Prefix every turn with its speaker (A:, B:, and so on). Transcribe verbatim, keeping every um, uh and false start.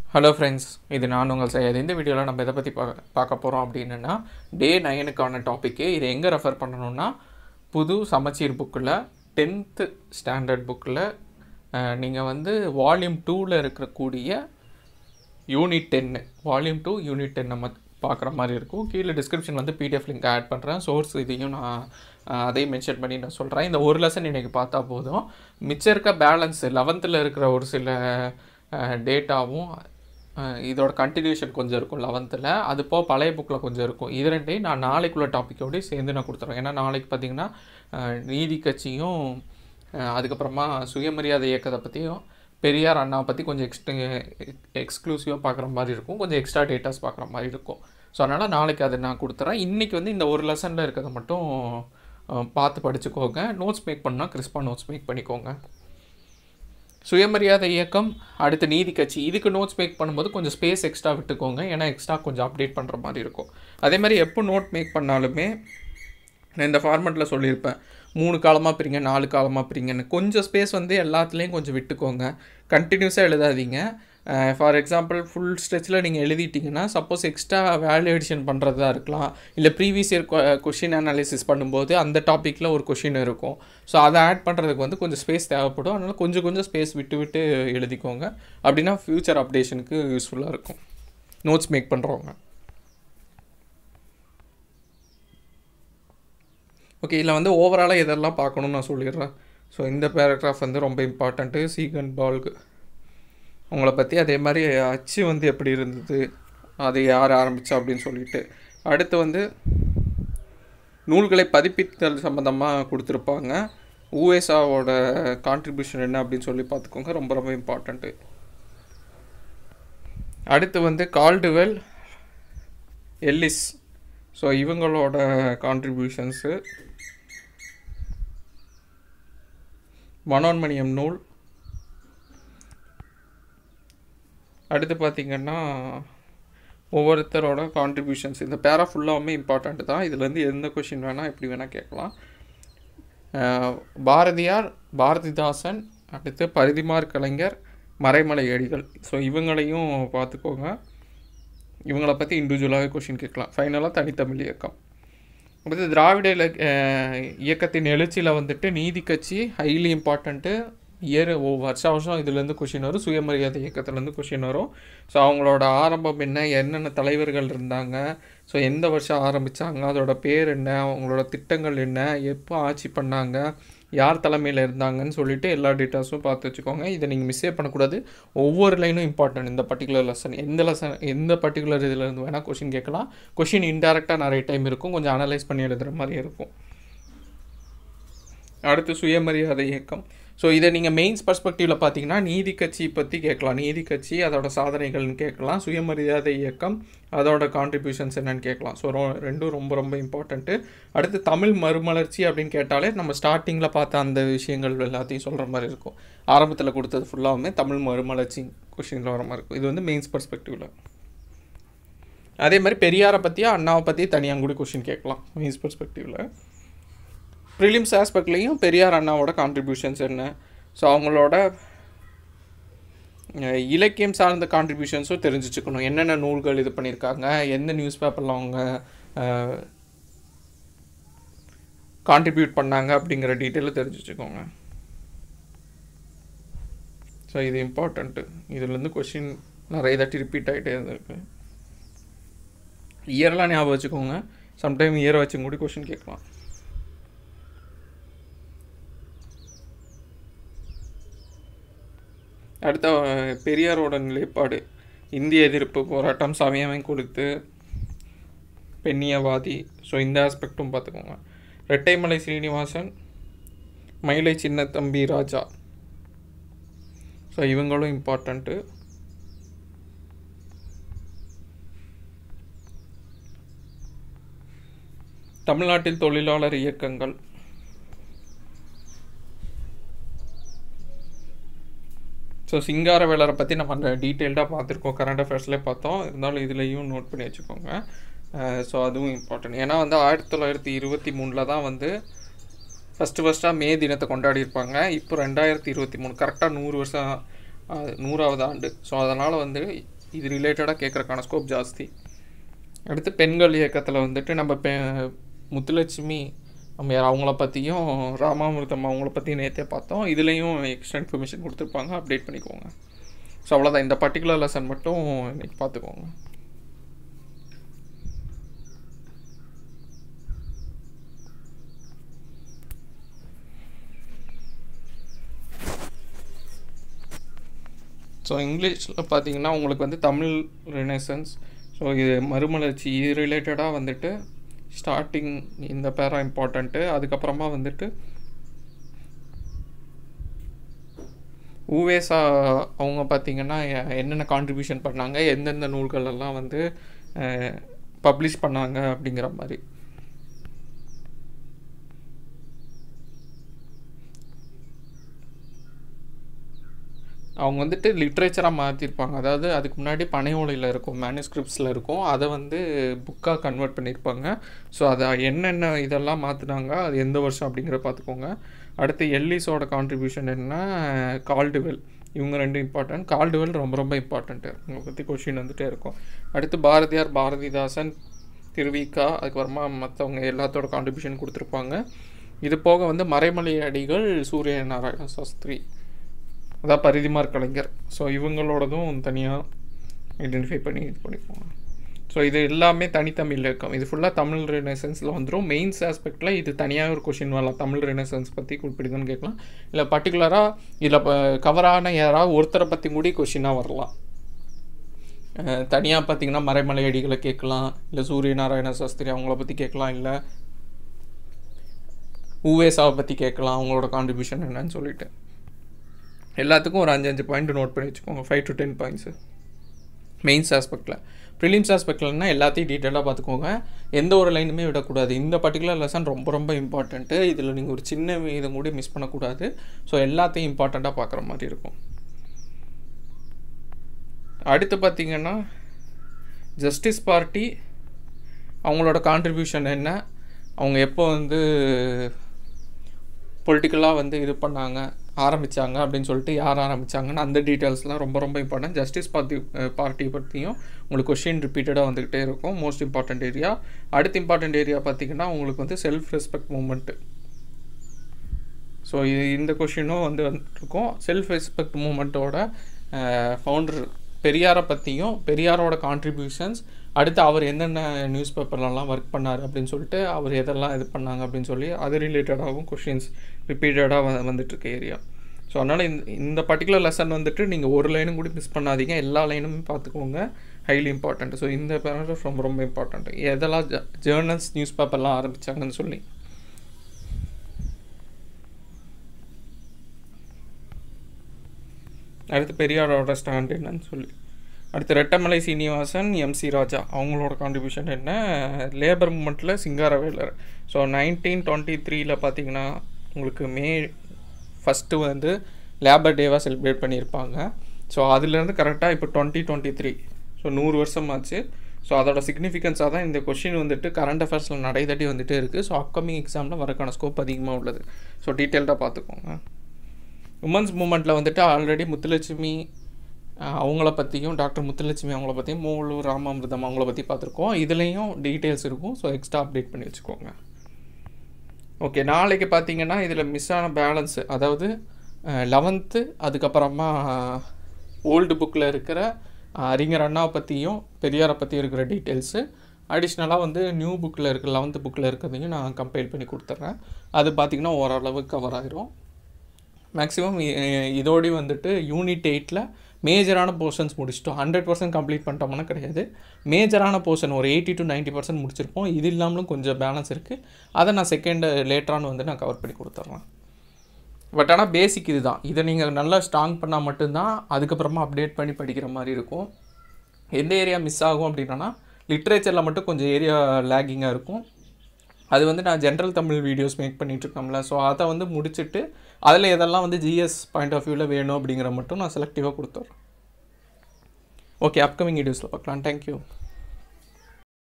A: Hello friends, இது நான் உங்கள் Syed. இந்த வீடியோல நம்ம எதை பத்தி பார்க்க போறோம் அப்படினா டே nine க்கான டாபிக். இது எங்க ரெஃபர் பண்ணனும்னா புது சமச்சீர் புக்ல tenth ஸ்டாண்டர்ட் புக்ல நீங்க வந்து வால்யூம் two ல இருக்கிற கூடிய unit ten volume two unit ten நம்ம பார்க்குற மாதிரி இருக்கும். கீழ டிஸ்கிரிப்ஷன் வந்து P D F link add பண்றேன். சோர்ஸ் இதையும் நான் அதை மென்ஷன் பண்ணி நான் சொல்றேன். இந்த ஒரு லெசன் இன்னைக்கு பார்த்தா போதும். மிச்சம் இருக்க பேலன்ஸ் eleventh ல இருக்கிற ஒரு சில டேட்டாவும் இதோட கண்டினியூஷன் கொஞ்சம் இருக்கும் eleventh ல. அது போ பழைய புக்ல கொஞ்சம் இருக்கும். இது ரெண்டையும் நான் நாளைக்குள்ள டாபிக்கோட சேர்ந்து நான் கொடுத்துறேன். ஏன்னா நாளைக்கு பாத்தீங்கன்னா நீதி கட்சியும் அதுக்கப்புறமா சுயமரியாதை இயக்கத்தை பத்தியும் பெரியார் அண்ணா பத்தி கொஞ்சம் எக்ஸ்க்ளூசிவா பார்க்குற மாதிரி இருக்கும். கொஞ்சம் எக்ஸ்ட்ரா டேட்டாஸ் பார்க்குற மாதிரி இருக்கும். ஸோ அதனால நாளைக்கு அதை நான் கொடுத்துறேன். இன்னைக்கு வந்து இந்த ஒரு லெசன்ல இருக்கிறத மட்டும் பார்த்து படிச்சுக்கோங்க. நோட்ஸ் மேக் பண்ணா கிறிஸ்பா நோட்ஸ் மேக் பண்ணிக்கோங்க. சுயமரியாதை இயக்கம் அடுத்து நீதி கட்சி இதுக்கு நோட்ஸ் மேக் பண்ணும்போது கொஞ்சம் ஸ்பேஸ் எக்ஸ்ட்ரா விட்டுக்கோங்க. ஏன்னா எக்ஸ்ட்ரா கொஞ்சம் அப்டேட் பண்ணுற மாதிரி இருக்கும். அதே மாதிரி எப்போ நோட் மேக் பண்ணாலுமே நான் இந்த ஃபார்மெட்டில் சொல்லியிருப்பேன். மூணு காலமாக பிரிங்க நாலு காலமாக பிரிங்கன்னு கொஞ்சம் ஸ்பேஸ் வந்து எல்லாத்துலேயும் கொஞ்சம் விட்டுக்கோங்க. கண்டினியூஸாக எழுதாதீங்க. ஃபார் எக்ஸாம்பிள் ஃபுல் ஸ்ட்ரெச்சில் நீங்கள் எழுதிட்டிங்கன்னா சப்போஸ் எக்ஸ்ட்ரா வேல்யூ எடிஷன் பண்ணுறதா இருக்கலாம். இல்லை ப்ரீவியஸ் இயர் கொஷின் அனாலிசிஸ் பண்ணும்போது அந்த டாப்பிக்கில் ஒரு கொஷின் இருக்கும். ஸோ அதை ஆட் பண்ணுறதுக்கு வந்து கொஞ்சம் ஸ்பேஸ் தேவைப்படும். அதனால் கொஞ்சம் கொஞ்சம் ஸ்பேஸ் விட்டு விட்டு எழுதிக்கோங்க. அப்படின்னா ஃப்யூச்சர் அப்டேஷனுக்கு யூஸ்ஃபுல்லாக இருக்கும் நோட்ஸ் மேக் பண்ணுறவங்க. ஓகே, இதில் வந்து ஓவராலாக எதெல்லாம் பார்க்கணும்னு நான் சொல்லிடுறேன். ஸோ இந்த பேராகிராஃப் வந்து ரொம்ப இம்பார்ட்டண்ட்டு. சீகன் பால்கு அவங்கள பற்றி, அதே மாதிரி அச்சு வந்து எப்படி இருந்தது, அது யார் ஆரம்பித்தா அப்படின்னு சொல்லிட்டு. அடுத்து வந்து நூல்களை பதிப்பித்தல் சம்மந்தமாக கொடுத்துருப்பாங்க. ஊஎஸ்ஆவோட கான்ட்ரிபியூஷன் என்ன அப்படின்னு சொல்லி பார்த்துக்கோங்க. ரொம்ப ரொம்ப இம்பார்ட்டண்ட்டு. அடுத்து வந்து கால்டுவெல் எல்லிஸ், ஸோ இவங்களோட கான்ட்ரிபியூஷன்ஸு. மனோன்மணியம் நூல். அடுத்து பார்த்திங்கன்னா ஒவ்வொருத்தரோட கான்ட்ரிபியூஷன்ஸ். இந்த பேரா ஃபுல்லாகவுமே இம்பார்ட்டண்ட்டு தான். இதுலேருந்து எந்த கொஷின் வேணால் எப்படி வேணால் கேட்கலாம். பாரதியார், பாரதிதாசன், அடுத்து பரிதிமார் கலைஞர், மறைமலை அடிகள், ஸோ இவங்களையும் பார்த்துக்கோங்க. இவங்கள பற்றி இண்டிவிஜுவலாகவே கொஷின் கேட்கலாம். ஃபைனலாக தனித்தமிழ் இயக்கம். அடுத்து திராவிட இயக்கத்தின் எழுச்சியில் வந்துட்டு நீதி கட்சி ஹைலி இம்பார்ட்டண்ட்டு. இயர் ஓ வருஷம் வருஷம் இதுலேருந்து கொஷின் வரும். சுயமரியாதை இயக்கத்துலேருந்து கொஷின் வரும். ஸோ அவங்களோட ஆரம்பம் என்ன, என்னென்ன தலைவர்கள் இருந்தாங்க, ஸோ எந்த வருஷம் ஆரம்பித்தாங்க, அதோட பேர் என்ன, அவங்களோட திட்டங்கள் என்ன, எப்போ ஆட்சி பண்ணாங்க, யார் தலைமையில் இருந்தாங்கன்னு சொல்லிட்டு எல்லா டீட்டெயில்ஸும் பார்த்து வச்சுக்கோங்க. இதை நீங்கள் மிஸ்ஸே பண்ணக்கூடாது. ஒவ்வொரு லைனும் இம்பார்ட்டன்ட். இந்த பர்டிகுலர் லெசன் எந்த லெசன் எந்த பர்டிகுலர் இதில் இருந்து வேணால் கொஷின் கேட்கலாம். கொஷின் இன்டெரக்டாக நிறைய டைம் இருக்கும். கொஞ்சம் அனலைஸ் பண்ணி எழுதுகிற மாதிரி இருக்கும். அடுத்து சுயமரியாதை இயக்கம். ஸோ இதை நீங்கள் மெயின்ஸ் பர்ஸ்பெக்டிவில் பார்த்தீங்கன்னா நீதி கட்சி பற்றி கேட்கலாம். நீதி கட்சி அதோட சாதனைகள்னு கேட்கலாம். சுயமரியாதை இயக்கம் அதோட கான்ட்ரிபியூஷன்ஸ் என்னன்னு கேட்கலாம். ஸோ ரொ ரெண்டும் ரொம்ப ரொம்ப இம்பார்ட்டண்ட்டு. அடுத்து தமிழ் மறுமலர்ச்சி அப்படின்னு கேட்டாலே நம்ம ஸ்டார்டிங்கில் பார்த்த அந்த விஷயங்கள் எல்லாத்தையும் சொல்கிற மாதிரி இருக்கும். ஆரம்பத்தில் கொடுத்தது ஃபுல்லாகவுமே தமிழ் மறுமலர்ச்சி கொஷினில் வர மாதிரி இருக்கும். இது வந்து மெயின்ஸ் பர்ஸ்பெக்டிவில். அதே மாதிரி பெரியாரை பற்றியும் அண்ணாவை பற்றி தனியாக கூட கொஷின் கேட்கலாம் மெயின்ஸ் பர்ஸ்பெக்டிவில். ப்ரிலிம்ஸ் ஆஸ்பெக்ட்லேயும் பெரியார் அண்ணாவோட கான்ட்ரிபியூஷன்ஸ் என்ன, ஸோ அவங்களோட இலக்கியம் சார்ந்த கான்ட்ரிபியூஷன்ஸும் தெரிஞ்சுச்சுக்கணும். என்னென்ன நூல்கள் இது பண்ணியிருக்காங்க, எந்த நியூஸ் பேப்பரில் அவங்க கான்ட்ரிபியூட் பண்ணாங்க அப்படிங்கிற டீட்டெயிலும் தெரிஞ்சு வச்சுக்கோங்க. ஸோ இது இம்பார்ட்டண்ட்டு. இதுலேருந்து கொஷின் நிறைய தாட்டி ரிப்பீட் ஆகிட்டே இருந்திருக்கு. இயர்லாம் ஞாபகம் வச்சுக்கோங்க. சம்டைம் இயரை வச்சு கூட கொஷின் கேட்கலாம். அடுத்த பெரியாரோட நிலைப்பாடு, இந்திய எதிர்ப்பு போராட்டம், சமயம் கொடுத்து, பெண்ணியவாதி, ஸோ இந்த ஆஸ்பெக்டும் பார்த்துக்கோங்க. ரெட்டைமலை சீனிவாசன், மயிலை சின்னத்தம்பி ராஜா, ஸோ இவங்களும் இம்பார்ட்டண்ட்டு. தமிழ்நாட்டில் தொழிலாளர் இயக்கங்கள். ஸோ சிங்காரவேலரை பற்றி நம்ம டீட்டெயில்டாக பார்த்துருக்கோம். கரண்ட் அஃபேர்ஸ்லேயே பார்த்தோம். இருந்தாலும் இதுலேயும் நோட் பண்ணி வச்சுக்கோங்க. ஸோ அதுவும் இம்பார்ட்டன்ட். ஏன்னா வந்து ஆயிரத்தி தொள்ளாயிரத்தி இருபத்தி மூணில் தான் வந்து ஃபஸ்ட்டு ஃபஸ்ட்டாக மே தினத்தை கொண்டாடி இருப்பாங்க. இப்போ ரெண்டாயிரத்தி இருபத்தி மூணு கரெக்டாக நூறு வருஷம் நூறாவது ஆண்டு. ஸோ அதனால் வந்து இது ரிலேட்டடாக கேட்குறக்கான ஸ்கோப் ஜாஸ்தி. அடுத்து பெண்கள் இயக்கத்தில் வந்துட்டு நம்ம பெ முத்துலட்சுமி நம்ம அவங்கள பற்றியும் ராமாமிர்தம் அவங்கள பற்றியும் நேற்றே பார்த்தோம். இதுலேயும் எக்ஸ்ட்ரா இன்ஃபர்மேஷன் கொடுத்துருப்பாங்க, அப்டேட் பண்ணிக்கோங்க. ஸோ அவ்வளோதான், இந்த பர்டிகுலர் லெசன் மட்டும் இன்றைக்கி பார்த்துக்கோங்க. ஸோ இங்கிலீஷில் பார்த்தீங்கன்னா உங்களுக்கு வந்து தமிழ் ரெனசன்ஸ், ஸோ இது மறுமலர்ச்சி, இது ரிலேட்டடாக வந்துட்டு ஸ்டார்டிங் இந்த பேரா இம்பார்ட்டண்ட்டு. அதுக்கப்புறமா வந்துட்டு ஊவேசா அவங்க பார்த்திங்கன்னா என்னென்ன கான்ட்ரிபியூஷன் பண்ணாங்க, எந்தெந்த நூல்கள் எல்லாம் வந்து பப்ளிஷ் பண்ணாங்க அப்படிங்கிற மாதிரி. அவங்க வந்துட்டு லிட்ரேச்சராக மாற்றிருப்பாங்க. அதாவது அதுக்கு முன்னாடி பனை ஓலையில் இருக்கும், மேனுஸ்கிரிப்ட்ஸில் இருக்கும், அதை வந்து புக்காக கன்வெர்ட் பண்ணியிருப்பாங்க. ஸோ அதை என்னென்ன இதெல்லாம் மாற்றினாங்க, அது எந்த வருஷம் அப்படிங்கிறத பார்த்துக்கோங்க. அடுத்து எல்லிஸோட கான்ட்ரிபியூஷன் என்ன, கால்டுவெல், இவங்க ரெண்டு இம்பார்ட்டன்ட். கால்டுவெல் ரொம்ப ரொம்ப இம்பார்ட்டண்ட்டு, இவங்களை பற்றி கொஷின் வந்துகிட்டே இருக்கும். அடுத்து பாரதியார், பாரதிதாசன், திருவிக்கா, அதுக்கப்புறமா மற்றவங்க எல்லாத்தோட கான்ட்ரிபியூஷன் கொடுத்துருப்பாங்க. இது போக வந்து மறைமலை அடிகள், சூரிய நாராயண சாஸ்திரி, அதான் பரிதிமார் கலைஞர், ஸோ இவங்களோடதும் தனியாக ஐடென்டிஃபை பண்ணி இது பண்ணிப்போங்க. ஸோ இது எல்லாமே தனித்தமிழில் இருக்கும். இது ஃபுல்லாக தமிழ் ரெனசன்ஸில் வந்துடும். மெயின்ஸ் ஆஸ்பெக்டில் இது தனியாக ஒரு கொஷின் வரலாம், தமிழ் ரெனசன்ஸ் பற்றி குறிப்பிடுங்கன்னு கேட்கலாம். இல்லை பர்டிகுலராக இதில் இப்போ கவரான யாராவது ஒருத்தரை பற்றி கூடி கொஷினாக வரலாம். தனியாக பார்த்திங்கன்னா மறைமலை அடிகளை கேட்கலாம், இல்லை சூரிய நாராயண சாஸ்திரி அவங்கள பற்றி கேட்கலாம், இல்லை ஊவேசாவை பற்றி கேட்கலாம், அவங்களோட கான்ட்ரிபியூஷன் என்னன்னு சொல்லிட்டு. எல்லாத்துக்கும் ஒரு அஞ்சு அஞ்சு பாயிண்ட் நோட் பண்ணி வச்சுக்கோங்க, five to ten points mains ஆஸ்பெக்டில். ப்ரிலிம்ஸ் ஆஸ்பெக்ட்லன்னா எல்லாத்தையும் டீட்டெயிலாக பார்த்துக்கோங்க, எந்த ஒரு லைனுமே விடக்கூடாது. இந்த பர்டிகுலர் லெசன் ரொம்ப ரொம்ப இம்பார்ட்டண்ட்டு, இதில் நீங்கள் ஒரு சின்ன இதை கூட மிஸ் பண்ணக்கூடாது. ஸோ எல்லாத்தையும் இம்பார்ட்டண்ட்டாக பார்க்குற மாதிரி இருக்கும். அடுத்து பார்த்திங்கன்னா ஜஸ்டிஸ் பார்ட்டி அவங்களோட கான்ட்ரிபியூஷன் என்ன, அவங்க எப்போ வந்து பொலிட்டிக்கலாக வந்து இது பண்ணாங்க, ஆரம்பித்தாங்க அப்படின்னு சொல்லிட்டு யார் ஆரம்பித்தாங்கன்னு அந்த டீட்டெயில்ஸ்லாம் ரொம்ப ரொம்ப இம்பார்ட்டன்ட். ஜஸ்டிஸ் பார்ட்டி பார்ட்டி பற்றியும் உங்களுக்கு கொஷின் ரிப்பீட்டடாக வந்துக்கிட்டே இருக்கும், மோஸ்ட் இம்பார்ட்டண்ட் ஏரியா. அடுத்த இம்பார்ட்டண்ட் ஏரியா பார்த்திங்கன்னா உங்களுக்கு வந்து செல்ஃப் ரெஸ்பெக்ட் மூமெண்ட்டு. ஸோ இது இந்த கொஷினும் வந்து வந்துருக்கும். செல்ஃப் ரெஸ்பெக்ட் மூமெண்ட்டோட ஃபவுண்டர் பெரியாரை பற்றியும், பெரியாரோட கான்ட்ரிபியூஷன்ஸ், அடுத்து அவர் என்னென்ன நியூஸ் பேப்பர்லலாம் ஒர்க் பண்ணார் அப்படின்னு சொல்லிட்டு, அவர் எதெல்லாம் இது பண்ணாங்க அப்படின்னு சொல்லி அது ரிலேட்டடாகவும் கொஷின்ஸ் ரிப்பீட்டடாக வ வந்துட்டுருக்க ஏரியா. ஸோ அதனால் இந்த இந்த பர்டிகுலர் லெசன் வந்துட்டு நீங்கள் ஒரு லைனும் கூட மிஸ் பண்ணாதீங்க, எல்லா லைனுமே பார்த்துக்கோங்க, ஹைலி இம்பார்ட்டண்ட். ஸோ இந்த பேராகிராஃப் ரொம்ப ரொம்ப இம்பார்ட்டண்ட், எதெல்லாம் ஜ ஜேர்னல்ஸ் நியூஸ் பேப்பர்லாம் ஆரம்பித்தாங்கன்னு சொல்லி. அடுத்து பெரியாரோட ஸ்டாண்ட் என்னன்னு சொல்லி. அடுத்து ரெட்டமலை சீனிவாசன், எம்சி ராஜா அவங்களோட கான்ட்ரிபியூஷன் என்ன, லேபர் மூமெண்ட்டில் சிங்காரவேலர். ஸோ நைன்டீன் டுவெண்ட்டி த்ரீல பார்த்தீங்கன்னா உங்களுக்கு மே ஃபஸ்ட்டு வந்து லேபர் டேவாக செலிப்ரேட் பண்ணியிருப்பாங்க. ஸோ அதுலேருந்து கரெக்டாக இப்போ டுவெண்ட்டி டுவெண்ட்டி த்ரீ ஸோ நூறு வருஷம் ஆச்சு. ஸோ அதோட சிக்னிஃபிகன்ஸாக தான் இந்த கொஷின் வந்துட்டு கரண்ட் அஃபேர்ஸில் நடை தட்டி வந்துகிட்டே இருக்குது. ஸோ அப்கமிங் எக்ஸாமில் வரக்கான ஸ்கோப் அதிகமாக உள்ளது. ஸோ டீட்டெயில்டாக பார்த்துக்கோங்க. உமன்ஸ் மூமெண்ட்டில் வந்துட்டு ஆல்ரெடி முத்துலட்சுமி அவங்கள பற்றியும், டாக்டர் முத்துலட்சுமி அவங்கள பற்றியும், மூலூர் ராமாமிர்தம் அவங்கள பற்றி பார்த்துருக்கோம். இதுலேயும் டீட்டெயில்ஸ் இருக்கும். ஸோ எக்ஸ்ட்ரா அப்டேட் பண்ணி வச்சுக்கோங்க. ஓகே, நாளைக்கு பார்த்தீங்கன்னா இதில் மிஸ் ஆன பேலன்ஸு, அதாவது லெவன்த்து அதுக்கப்புறமா ஓல்டு புக்கில் இருக்கிற அறிஞர் அண்ணாவை பற்றியும் பெரியாரை பற்றியும் இருக்கிற டீட்டெயில்ஸு, அடிஷ்னலாக வந்து நியூ புக்கில் இருக்கிற லெவன்த்து புக்கில் இருக்கிறதையும் நான் கம்பைல் பண்ணி கொடுத்துட்றேன். அது பார்த்திங்கன்னா ஓரளவுக்கு கவர் ஆகிரும். மேக்ஸிமம் இதோடய வந்துட்டு யூனிட் எயிட்டில் மேஜரான போர்ஷன்ஸ் முடிச்சிட்டோம். ஹண்ட்ரட் பர்சன்ட் கம்ப்ளீட் பண்ணிட்டோம்னா கிடையாது, மேஜரான போர்ஷன் ஒரு எயிட்டி டு நைன்ட்டி பர்சன்ட் முடிச்சிருப்போம். இது இல்லாமலும் கொஞ்சம் பேலன்ஸ் இருக்குது, அதை நான் செகண்ட் லேட்டரானு வந்து நான் கவர் பண்ணி கொடுத்துட்றேன். பட் ஆனால் பேசிக் இது தான், இதை நீங்கள் நல்லா ஸ்ட்ராங் பண்ணால் மட்டும்தான் அதுக்கப்புறமா அப்டேட் பண்ணி படிக்கிற மாதிரி இருக்கும். எந்த ஏரியா மிஸ் ஆகும் அப்படின்னா லிட்ரேச்சரில் மட்டும் கொஞ்சம் ஏரியா லேகிங்காக இருக்கும். அது வந்து நான் ஜென்ரல் தமிழ் வீடியோஸ் மேக் பண்ணிகிட்ருக்கோம்ல, ஸோ அதை வந்து முடிச்சுட்டு அதில் எதெல்லாம் வந்து ஜிஎஸ் பாயிண்ட் ஆஃப் வியூவில் வேணும் அப்படிங்கிற மட்டும் நான் செலக்டிவாக கொடுத்துட்றேன். ஓகே, அப்கமிங் வீடியோஸில் பார்க்கலாம். தேங்க்யூ.